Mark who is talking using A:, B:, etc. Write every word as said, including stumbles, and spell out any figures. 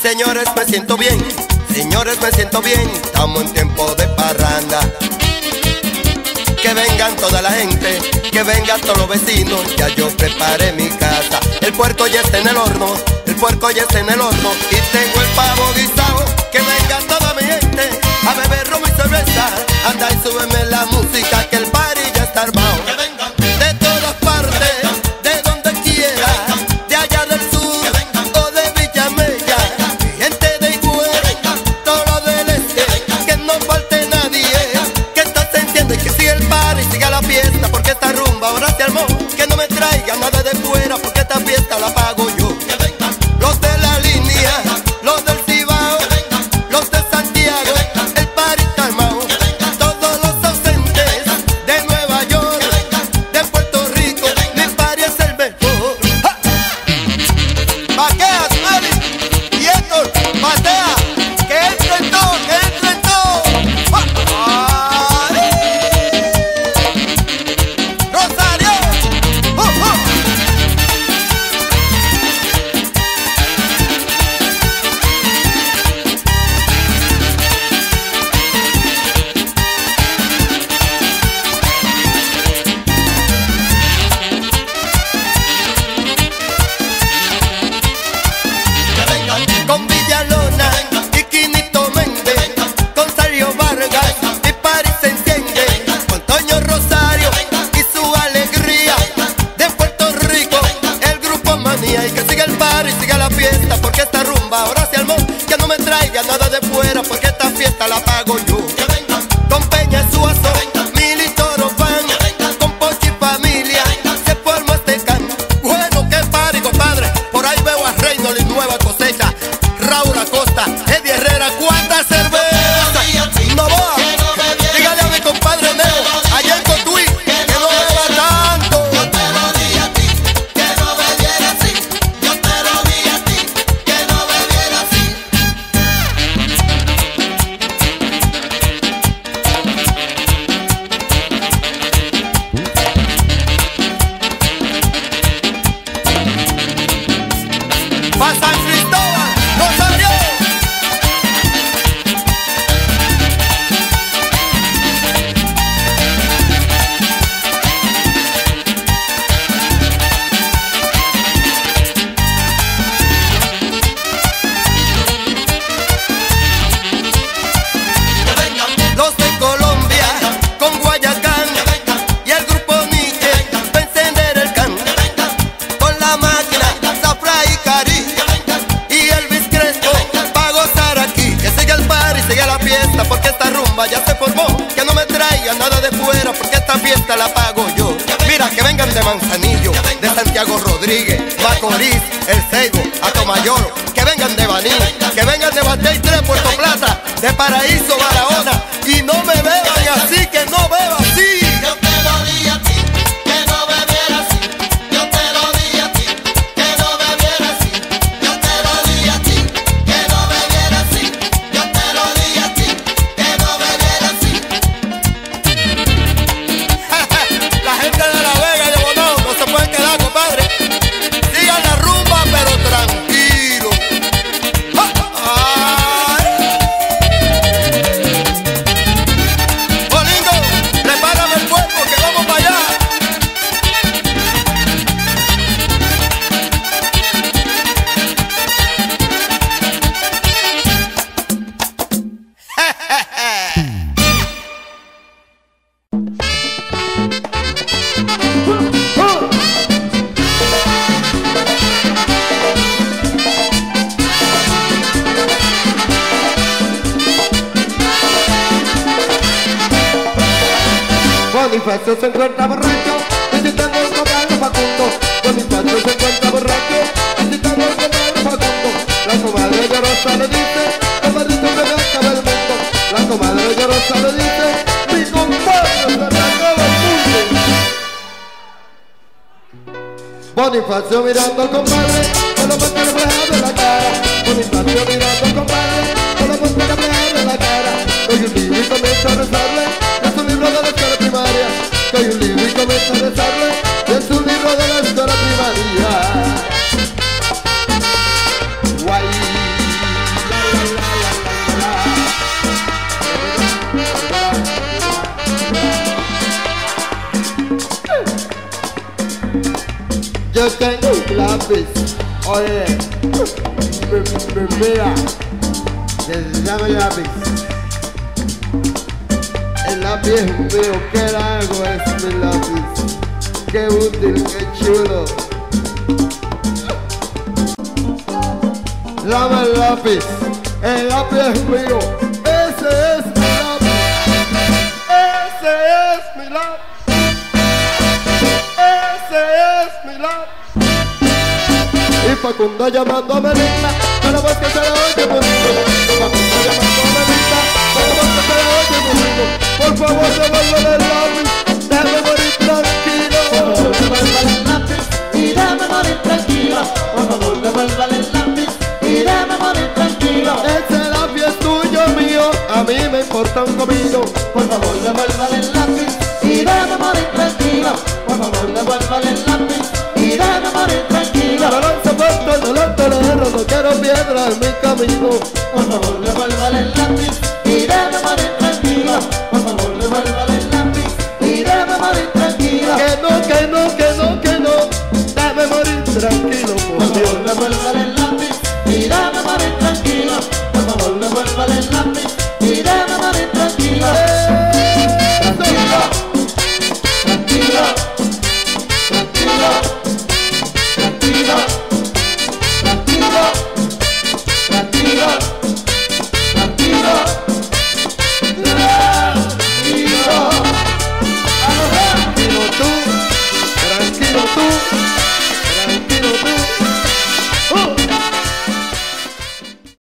A: Señores, me siento bien, señores, me siento bien. Estamos en tiempo de parranda. Que vengan toda la gente, que vengan todos los vecinos. Ya yo preparé mi casa. El puerco ya está en el horno, el puerco ya está en el horno. Y tengo el pavo guisado. Que venga toda mi gente a beber romo y cerveza. Anda y súbeme la música, que el party ya está armado. Que vengan de todas partes, de donde quiera, de allá del sur o de Villamella, gente de Higüey, todo lo del este, que no falte nadie, que esto se entiende, que siga el party, siga la fiesta, porque esta rumba ahora se armó. Que no me traiga nada de fuera, porque esta fiesta la pago yo. Los de la línea, los del Cibao, los de Santiago, el party está armado. Todos los ausentes de Nueva York, de Puerto Rico, mi party es el mejor. ¡Ja! Paquea, Mali y Héctor, patea, que entren todos, que entren todos. ¡Ja! ¡Ay! Rosario, ¡uh, uh! Con Villalona y Quinito Méndez, con Sergio Vargas, mi party se enciende. Con Toño Rosario y su alegría, de Puerto Rico, el grupo Manía. Y que siga el party, siga la fiesta, porque esta rumba ahora se armó. Que no me traiga nada de fuera, porque esta fiesta la pago yo. Con Peña Suazo, Milito Orofán, con Pochi y familia, se forma este can. Bueno, qué party, compadre. Por ahí veo a Reynolds y Nueva Cosecha, Raúl Acosta, Eddie Herrera. ¿Cuántas cervezas? No va. Dígale a mi compadre Neo, allá en Cotuí, que no beba tanto.
B: Yo te lo di a ti, que no bebiera así. Yo te lo di a ti, que no bebiera así.
A: Pa' San Cristóbal, Rosario. Los de Colombia con Guayacán y el grupo Nietzsche va a encender el can. Con la máquina, Zafra y Cari y Elvis Crespo pa' gozar aquí. Que siga el party, siga la fiesta, porque esta rumba ya se formó. Que no me traiga nada de fuera, porque esta fiesta la pago yo. Mira, que vengan de Manzanillo, de Santiago Rodríguez, Macorís, El Seibo, Atomayor. Que vengan de Baní, que vengan de Batey tres, Puerto Plata, de Paraíso, Barahona. Y no me beban así, que no beba así.
B: Yo te lo di a ti, que no bebiera así. Yo te lo di a ti, que no bebiera así. Yo te lo di a ti, que no bebiera así. Yo te lo di a ti, que no bebiera así.
A: La gente de La Vega y de Bonao no se pueden quedar, compadre. Sigan la rumba, pero tranquilo. ¡Ay! Bolingo, prepárame el cuerpo, que vamos para allá.
C: Bonifacio se encuentra borracho, visitando el compadre Facundo. Bonifacio se encuentra borracho, visitando el compadre Facundo. La comadre llorosa le dice, compadrito se me acaba el mundo. La comadre llorosa le dice, mi compadre se me acaba el mundo. Bonifacio mirando al compadre, con la muestra reflejada en la cara. Bonifacio mirando al compadre, con la muestra reflejada en la cara. Coge un libro y comienza a rezarle, es un libro de la escuela primaria. Coge un libro y comienza a rezarle, es un libro de la escuela primaria. Guay. yo tengo un lápiz. Oye, mi- mi- mira, dame el lápiz. El lápiz es mío, qué largo es mi lápiz. Qué útil, qué chulo. Dame el lápiz, el lápiz es mío. Ese es mi lápiz. Ese es mi lápiz. Ese es mi lápiz. Y Facundo llamando a Melinda, para vos que se la oye bonito. Facundo llamando a Melinda, para vos que se la oye bonito. Por favor, devuélvele el lápiz, déjame morir tranquilo.
B: Devuélvale el lápiz y déjame morir tranquilo. Por favor, devuélvale el lápiz y déjame morir tranquilo.
C: Ese lápiz es tuyo, mío, a mí me importa un comino.
B: Por favor, devuélvale el lápiz y déjame morir tranquilo. Por favor, devuélvale el lápiz y déjame morir tranquilo.
C: No lo soporto, no lo tolero, no quiero piedra en mi camino.
B: Por favor, devuélvale el lápiz y déjame morir tranquilo. Por favor, devuélvale el lápiz y déjame morir tranquilo.
C: Que no, que no, que no, que no, déjame morir tranquilo,
B: Por
C: por Dios.
B: favor, devuélvale el lápiz y déjame morir tranquilo. Por favor, devuélvale el lápiz y déjame morir tranquilo. Tranquilo, tranquilo, tranquilo, tranquilo, tranquilo, tranquilo, tranquilo, tranquilo.
C: Tranquilo tú, tranquilo tú.